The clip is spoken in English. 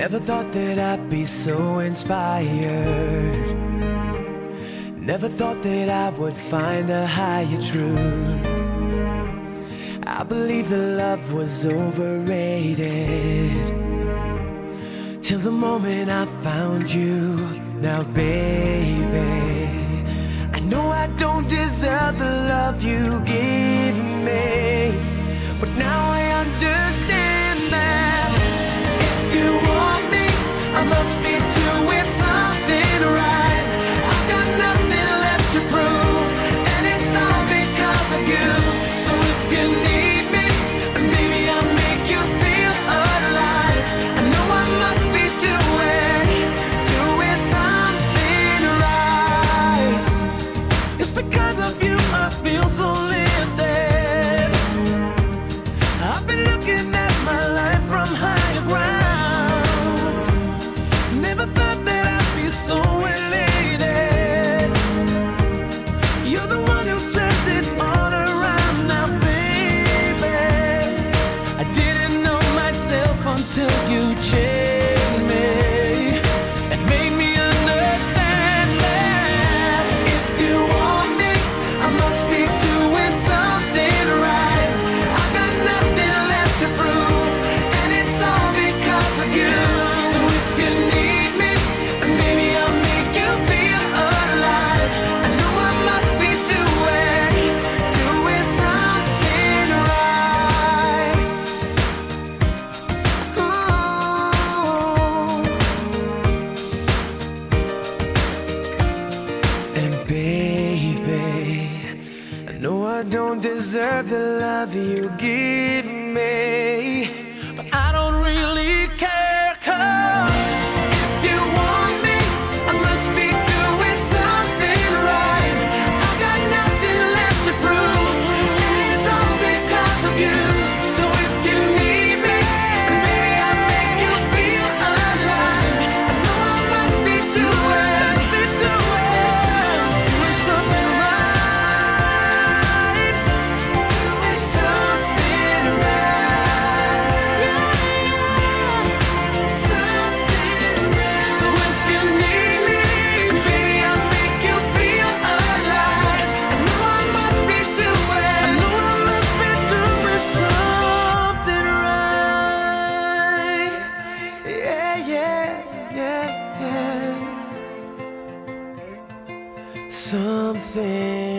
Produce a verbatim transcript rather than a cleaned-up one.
Never thought that I'd be so inspired. Never thought that I would find a higher truth. I believe that love was overrated, till the moment I found you. Now baby, I know I don't deserve the love you give me, but now I understand that if you want me, I must be doing something right. I've got nothing left to prove, and it's all because of you. So if you need me, maybe I'll make you feel alive. I know I must be doing, doing something right. It's because of you I feel so lifted. I've been looking at my life from higher ground. Never thought that I'd be so elated. You're the one who turned it all around. Now baby, I didn't know myself until you changed me and made me understand that if you want me, I must be doing something right. I've got nothing left to prove, and it's all because of you. So if you need me, maybe I'll make you feel alive. I know I must be doing, doing something right. Ooh. And baby, I know I don't deserve the love you give me, but I don't really care, 'cause if you want me, I must be doing something right. I've got nothing left to prove, and it's all because of you. So if you need me, maybe I'll make you feel alive. I know I must be doing, be doing something right. Doing something right. Something right. So if you need me, baby, I'll make you feel alive. I know I must be doing, I know I must be doing something right. Yeah, yeah, yeah, yeah. Something